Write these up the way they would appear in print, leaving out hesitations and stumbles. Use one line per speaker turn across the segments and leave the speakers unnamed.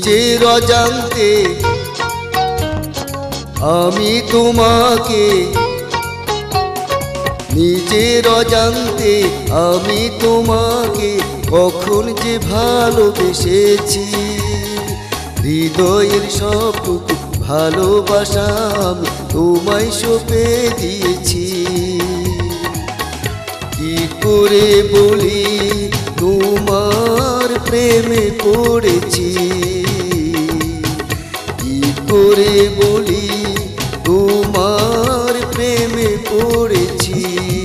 নিজের অজান্তে আমি তোমাকে, নিজের অজান্তে আমি তোমাকে কখন যে ভালোবেসেছি। হৃদয়ের সবটুকু ভালোবাসা আমি তোমায় সঁপে দিয়েছি। কি করে বলি তোমার প্রেমে পড়েছি, কি করে বলি তোমার প্রেমে পড়েছি।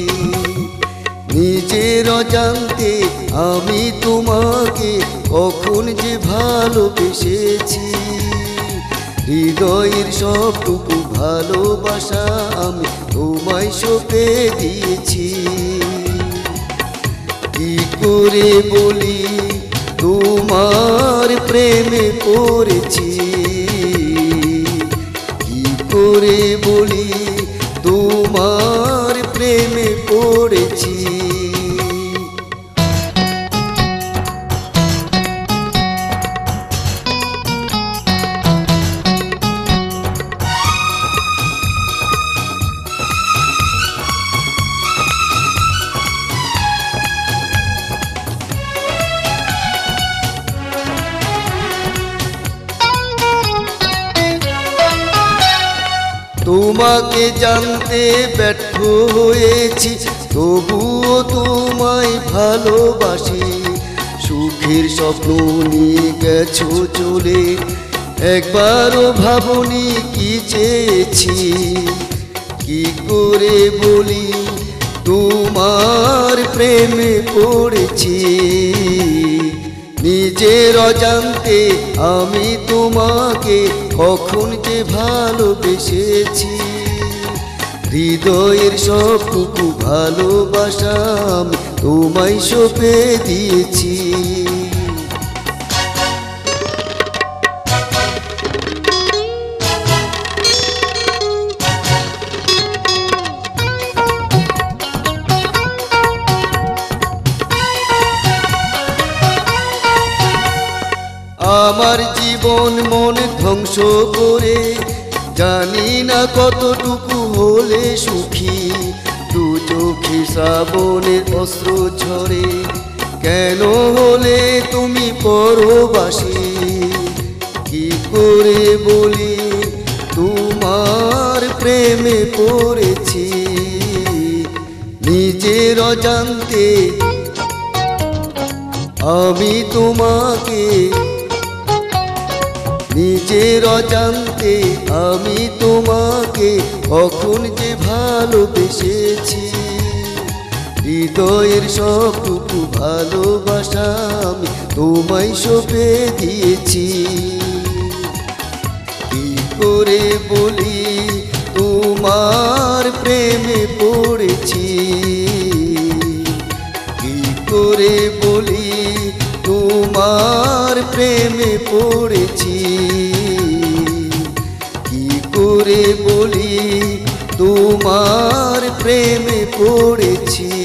নিজের অজান্তে আমি তোমাকে কখন যে ভালোবেসেছি। হৃদয়ের সবটুকু ভালোবাসা আমি তোমায় সঁপে দিয়েছি। কি করে বলি তোমার প্রেমে পড়েছি, কি করে বলি তোমার প্রেমে পড়েছি। তোমাকে জানতে ব্যর্থ হয়েছি, তবুও তোমায় ভালোবাসি। সুখের স্বপ্ন নিয়ে গেছো চলে, একবারও ভাবনি কি চেয়েছি। কি করে বলি তোমার প্রেমে পড়েছি। নিজের অজান্তে আমি তোমাকে কখন যে ভালোবেসেছি। হৃদয়ের সবটুকু ভালোবাসা আমি তোমায় সঁপে দিয়েছি। আমার জীবন মন ধ্বংস করে, জানি না কতটুকু হলে সুখী। দু চোখে শ্রাবণের অস্ত্র ঝরে, কেন হলে তুমি পরবাসী। কি করে বলি তোমার প্রেমে পড়েছি। নিজের অজান্তে আমি তোমাকে, নিজের অজান্তে আমি তোমাকে কখন যে ভালোবেসেছি। হৃদয়ের সবটুকু ভালোবাসা আমি তোমায় সঁপে দিয়েছি। কি করে বলি তোমার প্রেমে পড়েছি, কি করে বলি তোমার প্রেমে পড়েছি। কি করে বলি তোমার প্রেমে পড়েছি।